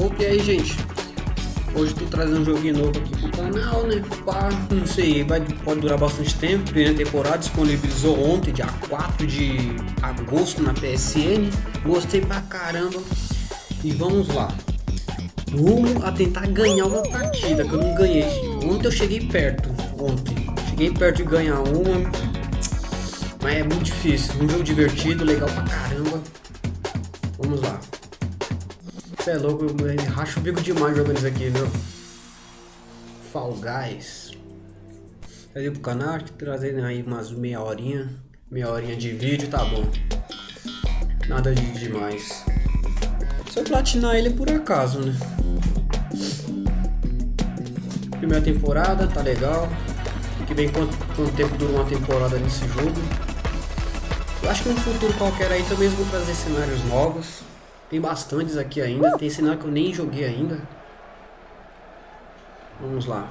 Opa, e aí, gente? Hoje tô trazendo um joguinho novo aqui pro canal, né? Pá, não sei, pode durar bastante tempo. Primeira temporada disponibilizou ontem, dia 4 de agosto na PSN. Gostei pra caramba. E vamos lá. Rumo a tentar ganhar uma partida que eu não ganhei. Ontem eu cheguei perto. Cheguei perto de ganhar uma. Mas é muito difícil. Um jogo divertido, legal pra caramba. Vamos lá. Você é louco, eu racho o bico demais jogando isso aqui, viu? Fall Guys. Trazer pro canal, trazendo aí umas meia horinha de vídeo, tá bom. Nada de demais. Se eu platinar ele por acaso, né? Primeira temporada, tá legal. Que bem quanto tempo dura uma temporada nesse jogo. Eu acho que no futuro qualquer aí também vou trazer cenários novos. Tem bastantes aqui ainda. Tem cenário que eu nem joguei ainda. Vamos lá.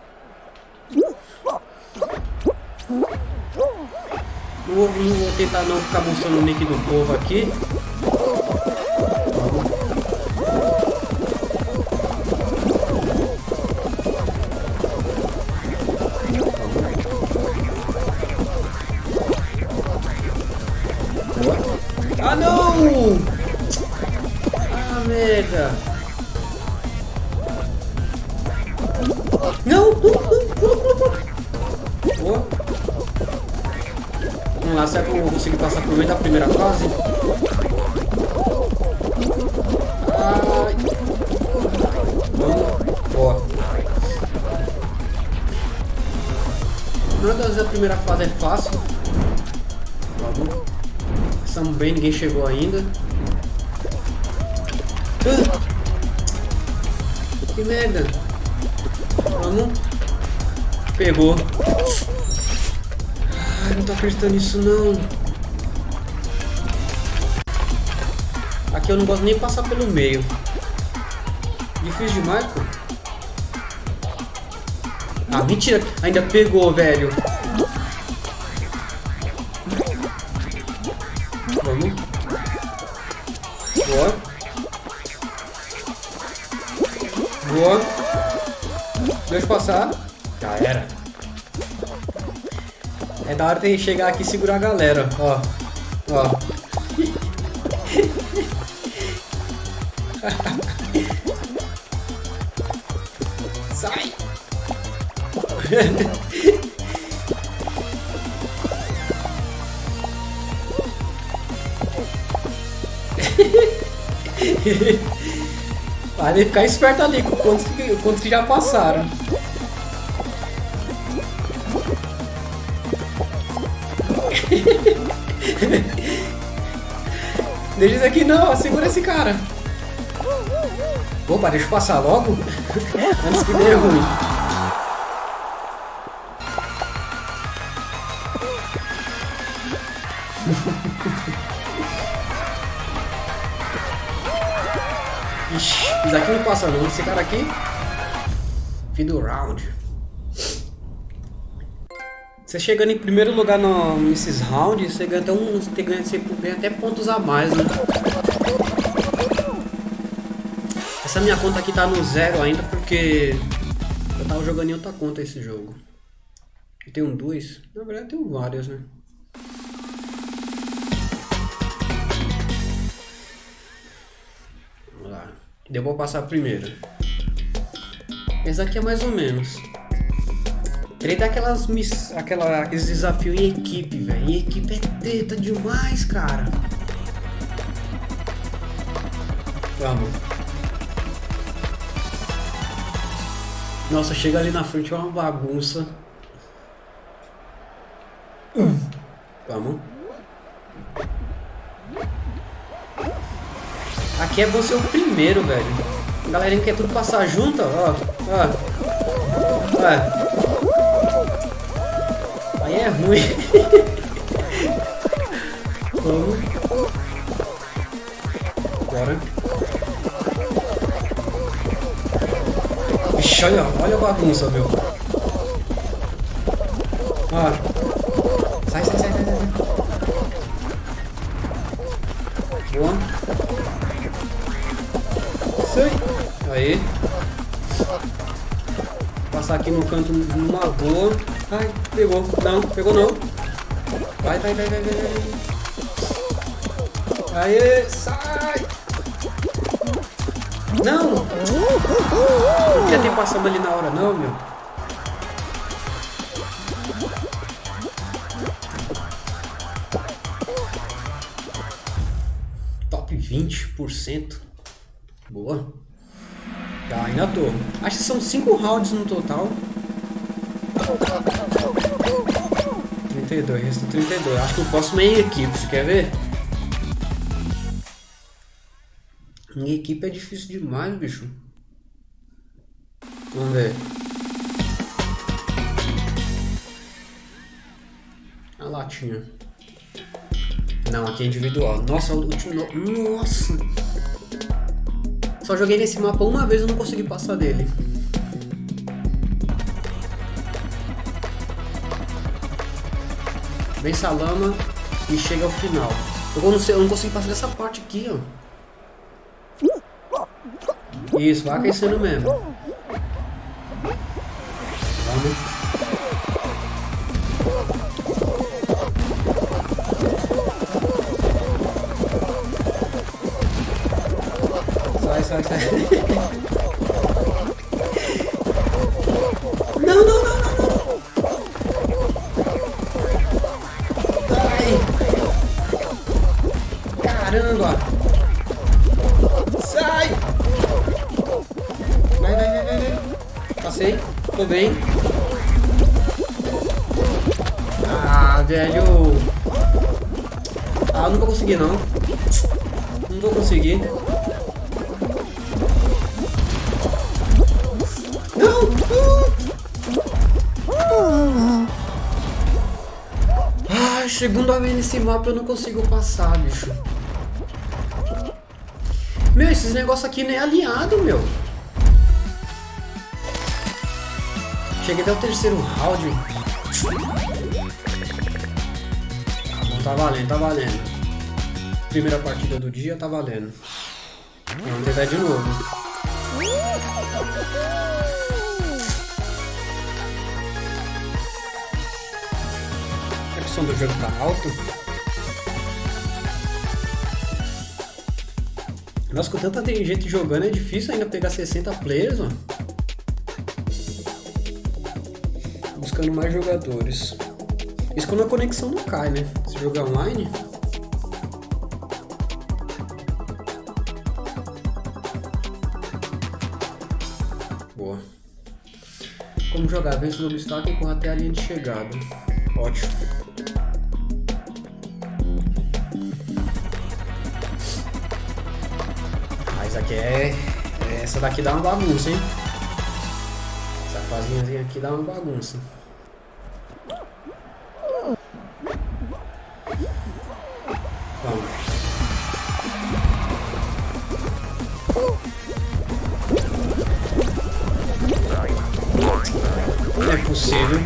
Não vou tentar não ficar mostrando o nick do povo aqui. Ah, não! Ah, merda! Não! Oh. Vamos lá, será que eu vou conseguir passar por meio da primeira fase? Ai. Vamos. Ó. Nada das vezes a primeira fase é fácil. Vamos. Passamos bem, ninguém chegou ainda. Que merda. Vamos. Pegou. Ai, não tô acreditando nisso não. Aqui eu não gosto nem de passar pelo meio. Difícil demais, pô. Ah, mentira. Ainda pegou, velho. Vamos. Boa. Boa. Deixa eu passar. Já era. É da hora de chegar aqui e segurar a galera. Ó. Ó. Sai. Vai ficar esperto ali com quantos que já passaram. Deixa isso aqui não, segura esse cara. Opa, deixa eu passar logo antes que dê ruim. Ixi, isso aqui não passa não, esse cara aqui. Fim do round. Você chegando em primeiro lugar nesses rounds, você ganha até você ganha até pontos a mais, né? Essa minha conta aqui tá no 0 ainda porque eu tava jogando em outra conta esse jogo. Eu tenho dois, na verdade eu tenho vários, né? Vamos lá. Eu vou passar primeiro. Esse aqui é mais ou menos. Ele dá aqueles desafios em equipe, velho. Em equipe é treta demais, cara. Vamos. Nossa, chega ali na frente é uma bagunça. Vamos. Aqui é você o primeiro, velho. A galerinha quer tudo passar junto, ó. Ó. Ó. Aí é ruim. Vamos. Bora. Ixi, olha a bagunça, meu. Ó. Sai. Boa. Sai. Aí. Passar aqui no canto numa boa. Ai, pegou. Não, pegou não. Vai. Aê, sai! Não! Não queria ter passado ali na hora não, meu. Top 20%. Boa. Tá, ainda tô. Acho que são 5 rounds no total. 32, resta 32. Acho que o próximo é em equipe, você quer ver? Em equipe é difícil demais, bicho. Vamos ver. A latinha. Não, aqui é individual. Nossa, o último. Nossa! Só joguei nesse mapa uma vez e não consegui passar dele. Vem essa lama e chega ao final. Eu não consegui passar dessa parte aqui, ó. Isso, vai aquecendo mesmo. Vamos. Sai. Não. Ai. Caramba. Sai. Vai. Passei. Tô bem. Ah, velho. Ah, não vou conseguir não. Não vou conseguir. Ai, segunda vez nesse mapa eu não consigo passar, bicho. Meu, esses negócios aqui nem é alinhado, meu. Cheguei até o terceiro round. Tá valendo. Primeira partida do dia, tá valendo. Vamos tentar de novo. A questão do jogo tá alto. Nossa, com tanta gente jogando é difícil ainda pegar 60 players, ó. Buscando mais jogadores. Isso quando a conexão não cai, né? Se jogar online. Boa. Como jogar? Vence no obstáculo e corra até a linha de chegada. Ótimo. Mas aqui essa daqui dá uma bagunça, hein? Essa fazinha aqui dá uma bagunça. Vamos. Não é possível.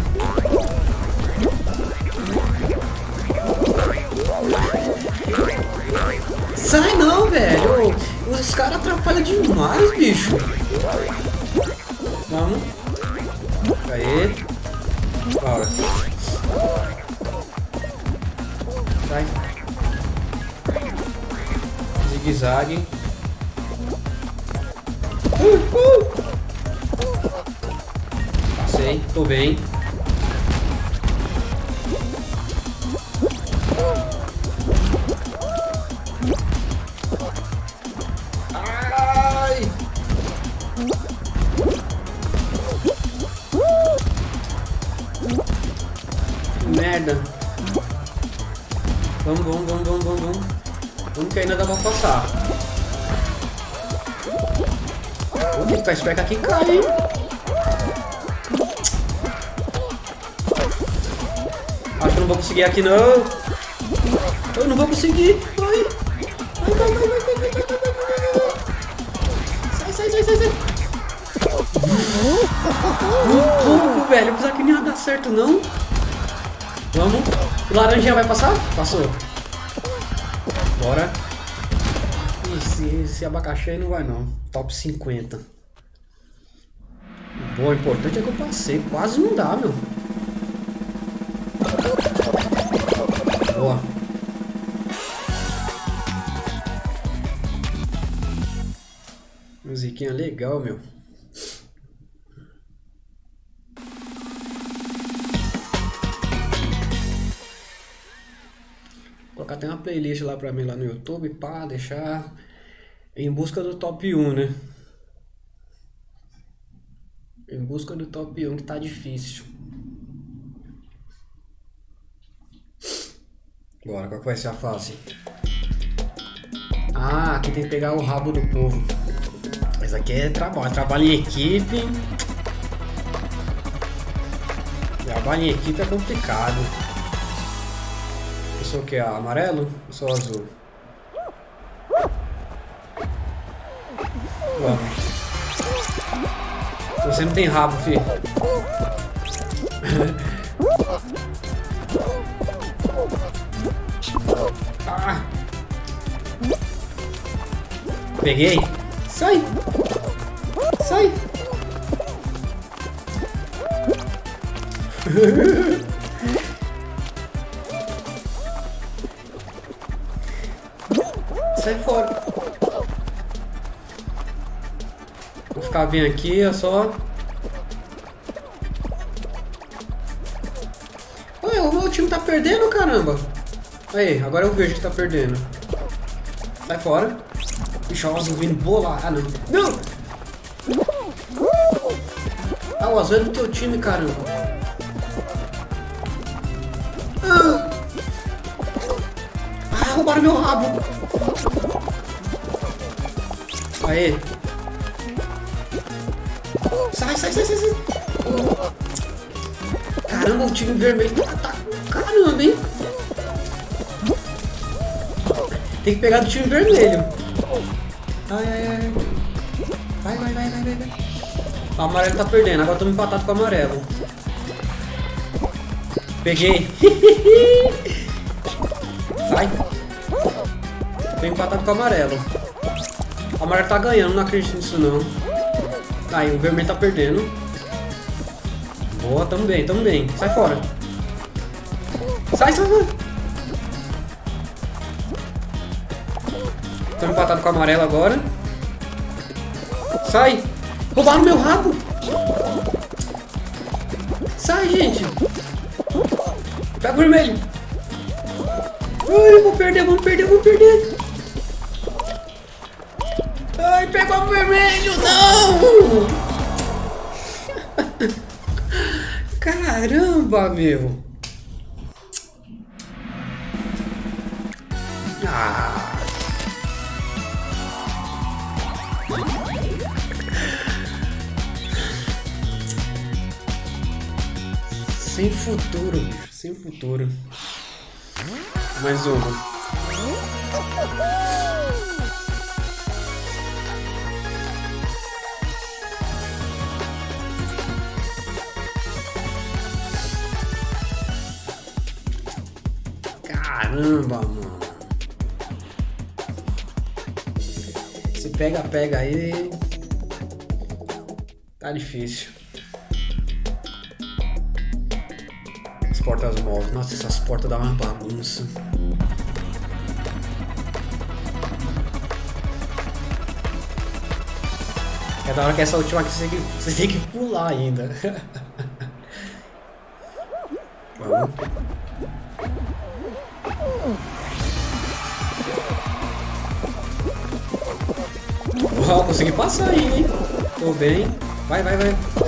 Sai não, velho. Os caras atrapalham demais, bicho. Vamos. Aí. Bora. Sai. Zigue-zague. Passei, tô bem. Ai! Que merda. Vamos. Vamos que ainda dá pra passar. Vou ter que ficar esperto aqui, cai, hein? Acho que eu não vou conseguir aqui, não. Eu não vou conseguir. Vai. Sai. Muito pouco, velho. Apesar que nem ia dar certo, não. Vamos. O laranjinha vai passar? Passou. Bora. Esse abacaxi aí não vai, não. Top 50. Boa, o importante é que eu passei. Quase não dá, meu. Boa. Musiquinha legal, meu. Vou colocar até uma playlist lá pra mim lá no YouTube, pá, deixar em busca do top 1, né? Em busca do top 1 que tá difícil. Bora, qual que vai ser a fase? Ah, aqui tem que pegar o rabo do povo. Mas aqui é trabalho em equipe. Trabalho em equipe é complicado. Eu sou o que? Amarelo? Eu sou azul. Vamos. Você não tem rabo, filho. Ah. Peguei. Sai. Sai. Sai fora. Vou ficar bem aqui, é só. Ué, o meu time tá perdendo, caramba. Aí, agora eu vejo que tá perdendo. Sai fora. Ixi, o azul vindo bolar. Ah, não. Não! Ah, o azul é do teu time, caramba. Ah, roubaram meu rabo. Aê. Sai, sai, sai, sai, sai. Caramba, o time vermelho tá... Caramba, hein? Tem que pegar do time vermelho. Ai, ai, ai. Vai, vai, vai, vai, vai. O amarelo tá perdendo, agora estamos empatados com o amarelo. Peguei. Sai. Tô empatado com o amarelo. O amarelo tá ganhando, não acredito nisso não. Aí, o vermelho tá perdendo. Boa, tamo bem, tamo bem. Sai fora. Sai, sai, sai. Estamos empatados com o amarelo agora. Sai. Roubaram meu rabo. Sai, gente. Pega o vermelho. Ai, vou perder, vamos perder, vamos perder. Ai, pegou o vermelho, não! Caramba, meu. Ah. Sem futuro, bicho, sem futuro. Mais uma. Caramba, mano. Se pega aí. Tá difícil. As portas móveis. Nossa, essas portas dão uma bagunça. É da hora que essa última aqui você tem que pular ainda. Vamos. Uau, consegui passar aí, hein? Tô bem. Vai, vai, vai.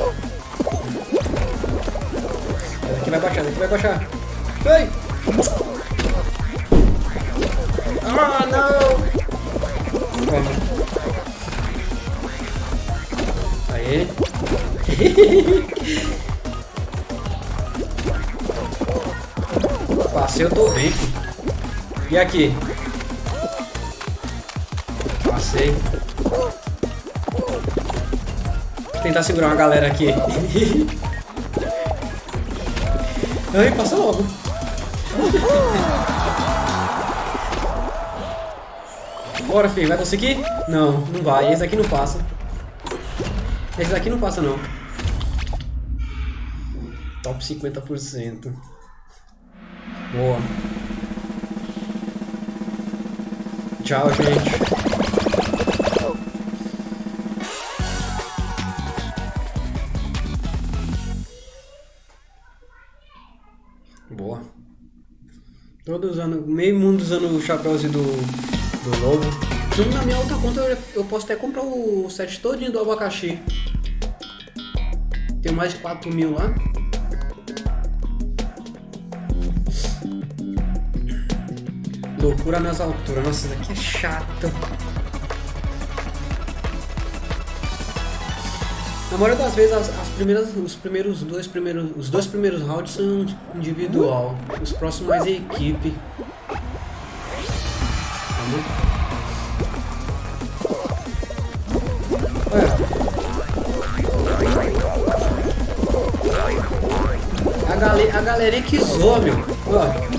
Essa daqui vai baixar, essa daqui vai baixar. Vai! Ah, não! Vamos. Aê. Passei, eu tô bem, filho. E aqui? Passei. Vou tentar segurar uma galera aqui. Ai, passa logo. Bora, filho. Vai conseguir? Não, não vai. Esse aqui não passa. Esse daqui não passa, não. Top 50%. Boa. Tchau, gente. Boa. Todo usando, meio mundo usando o chapéuzinho do lobo. Na minha outra conta eu posso até comprar o set todinho do abacaxi. Tenho mais de 4.000 lá. Loucura nas alturas. Nossa, isso aqui é chato. Na maioria das vezes os dois primeiros rounds são individual. Os próximos mais é equipe. A galera que zoa, meu. Ó.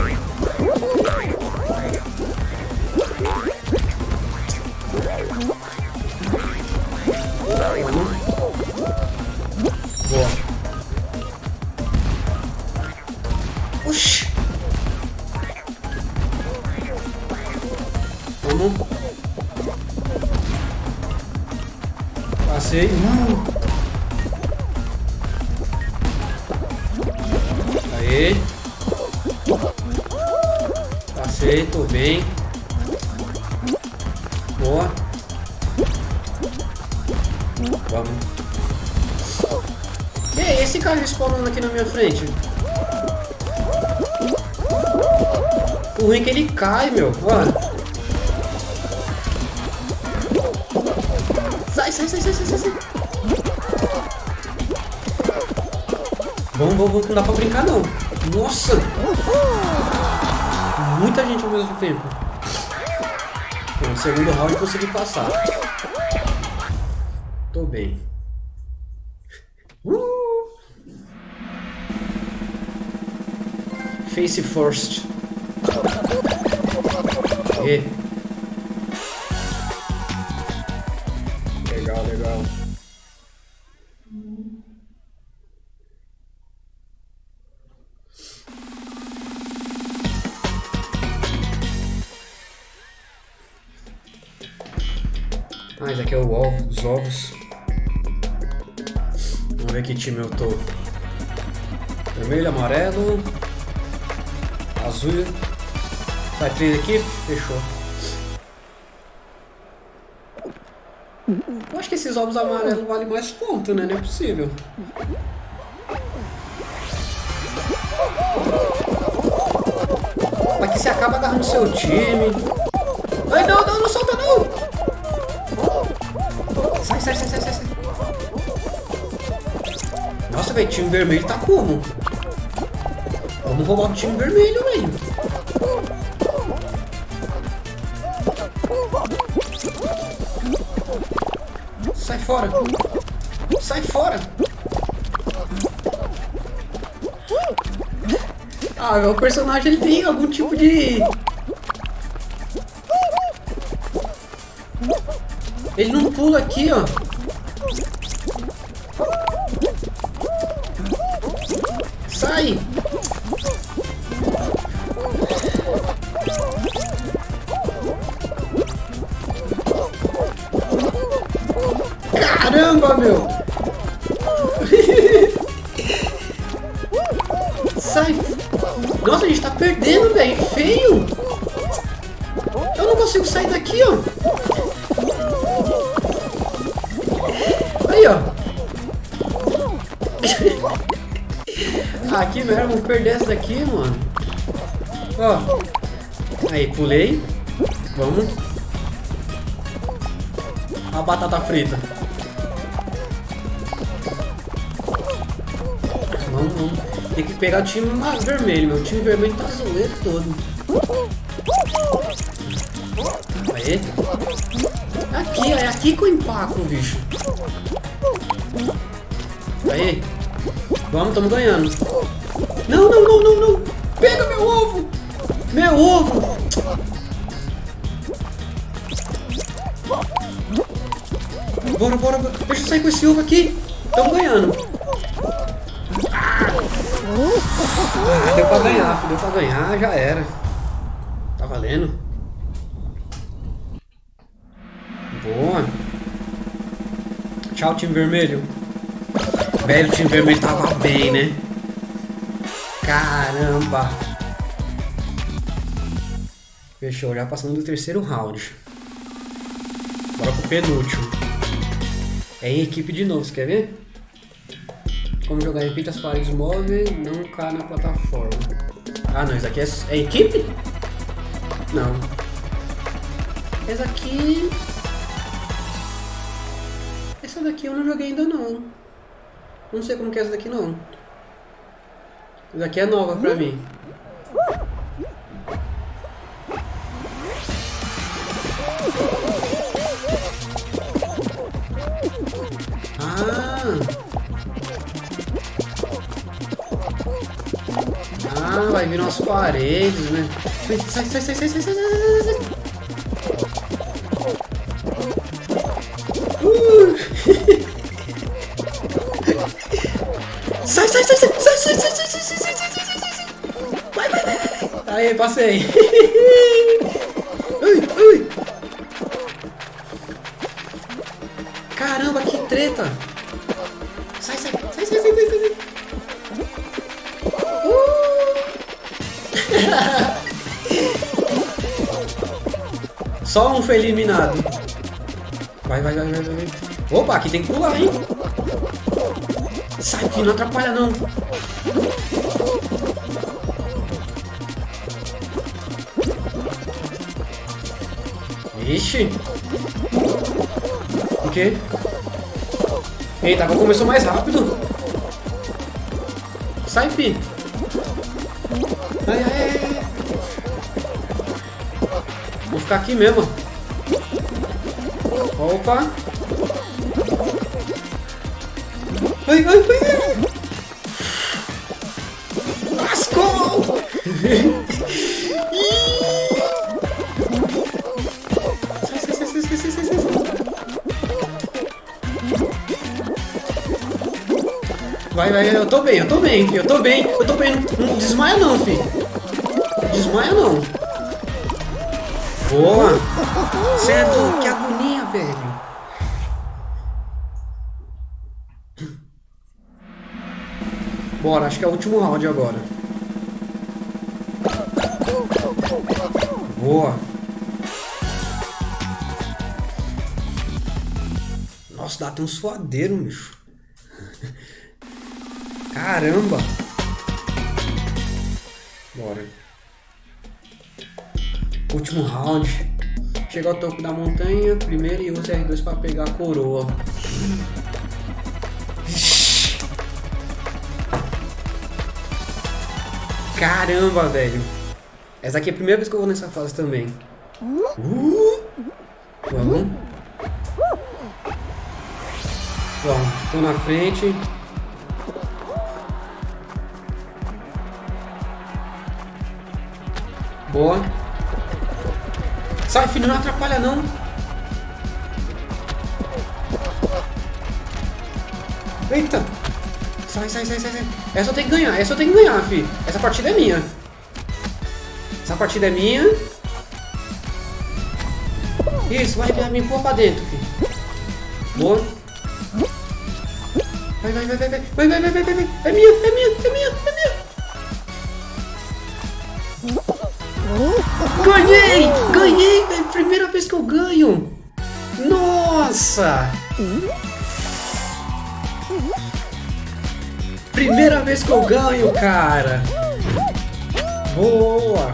Boa. Oxi. Vamos. Passei. Aê. Passei, tô bem. Boa. Vamos. Ei, esse cara spawnando aqui na minha frente. O ruim é que ele cai, meu. Olha. Sai. Vamos, não dá pra brincar não. Nossa! Muita gente ao mesmo tempo. Bom, no segundo round eu consegui passar. Tô bem. Face first. E. Legal. Ah, esse aqui é os ovos. Vamos ver que time eu tô. Vermelho, amarelo, azul. Sai 3 aqui? Fechou. Eu acho que esses ovos amarelos valem mais ponto, né? Não é possível. Aqui você acaba agarrando seu time. Ai, não solta não! Sai. Nossa, velho, time vermelho tá como? Vamos roubar o time vermelho, velho. Sai fora! Ah, meu personagem ele tem algum tipo de... Ele não pula aqui, ó. Sai! Caramba, meu! Sai! Nossa, a gente tá perdendo, velho! Feio! Eu não consigo sair daqui, ó! Aí, ó! Aqui mesmo, vou perder essa daqui, mano! Ó! Aí, pulei! Vamos! A batata frita! Vamos. Tem que pegar o time mais vermelho, meu. O time vermelho tá zoeiro todo. Aí. Aqui, é aqui que eu empaco, bicho. Aí. Vamos, estamos ganhando. Não. Pega meu ovo. Meu ovo. Bora. Deixa eu sair com esse ovo aqui. Estamos ganhando. Ah! Ah, deu pra ganhar, já era. Tá valendo. Boa. Tchau, time vermelho. Velho, o time vermelho tava bem, né? Caramba. Fechou, já passando do terceiro round. Bora pro penúltimo. É em equipe de novo, você quer ver? Como jogar repita as paredes móveis, não cai na plataforma. Ah não, isso aqui é equipe? Não. Essa aqui... Essa daqui eu não joguei ainda não. Não sei como que é essa daqui não. Essa daqui é nova pra mim. Ah, vai vir nas paredes, né? Sai. Sai. Vai. Aí, passei. Ui. Caramba, que treta. Sai. Só um foi eliminado. Vai. Opa, aqui tem que pular, hein? Sai, filho, não atrapalha não. Ixi. O quê? Eita, agora começou mais rápido. Sai, filho. Ai. Vou ficar aqui mesmo. Opa. Ai. Lascou. Sai. Vai, eu tô bem. Não desmaia não, filho. Desmaia não. Boa. Certo, que agonia, velho. Bora, acho que é o último round agora. Boa. Nossa, dá até um suadeiro, bicho. Caramba. Bora. Último round. Chega ao topo da montanha primeiro e usa R2 para pegar a coroa. Caramba, velho. Essa aqui é a primeira vez que eu vou nessa fase também. Vamos. Bom, tô na frente. Boa. Sai, filho, não atrapalha não. Eita. Sai. Essa eu tenho que ganhar, filho. Essa partida é minha. Isso, vai me empurra pra dentro, filho. Boa. Vai. É minha. Ganhei, velho. Primeira vez que eu ganho. Nossa. Primeira vez que eu ganho, cara. Boa.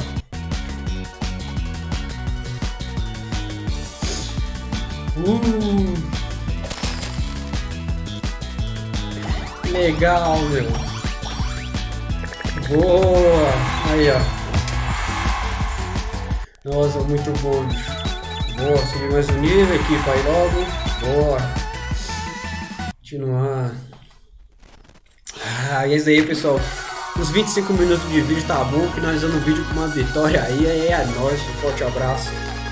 Legal, meu. Boa. Aí, ó. Nossa, muito bom. Boa, subir mais um nível aqui, vai logo. Boa. Continuar. Ah, e é isso aí, pessoal. Uns 25 minutos de vídeo tá bom. Finalizando o vídeo com uma vitória aí. É nóis. Um forte abraço.